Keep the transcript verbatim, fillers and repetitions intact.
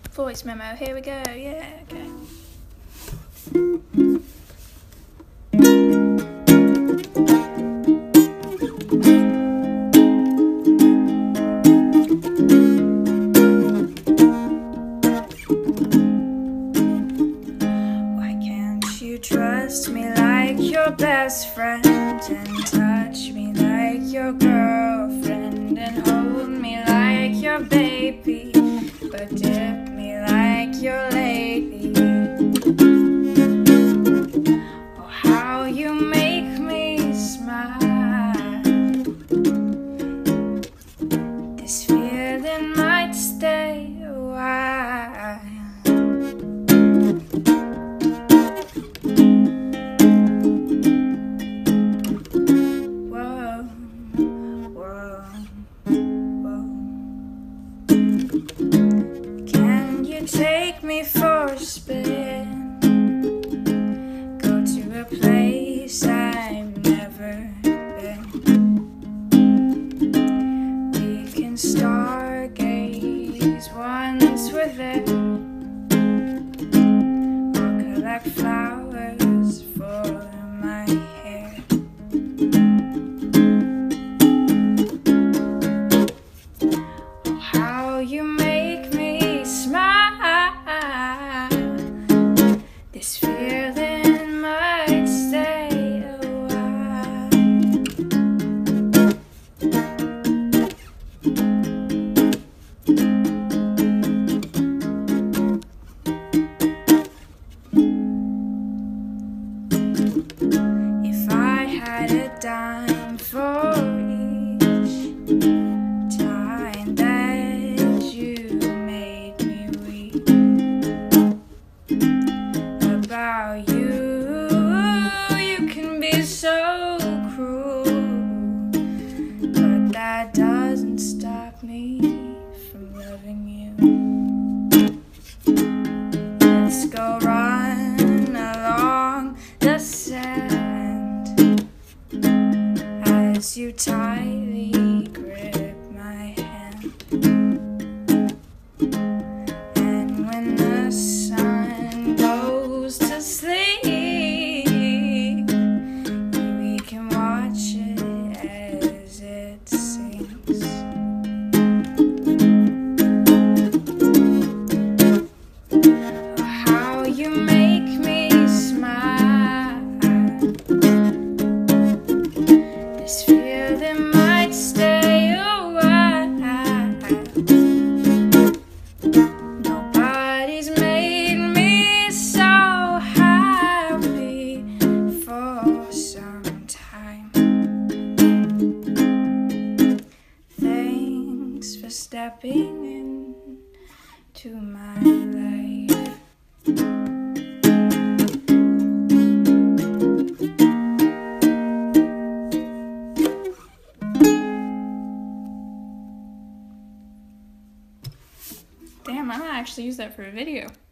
Voice memo, here we go, yeah, okay. Why can't you trust me like your best friend, and touch me like your girlfriend, and hold me like your baby, but dip me like your lady? Oh, how you make me smile. This feeling might stay a while. Whoa, whoa, whoa. Can you take me for a spin? Go to a place I've never been. We can stargaze once we're there, or collect flowers for my hair. Oh, how you make me smile. This feeling might stay a while. If I had a dime for each time that you made me weep about you, you can be so cruel, but that doesn't stop me from loving you. Let's go run along the sand as you tightly grip my hand. And when the sun goes to sleep, we can watch it as it sinks. Oh, how you make me smile. This feeling might stay a while. Nobody's made me so happy for some time. Thanks for stepping into my life. Damn, I might actually use that for a video.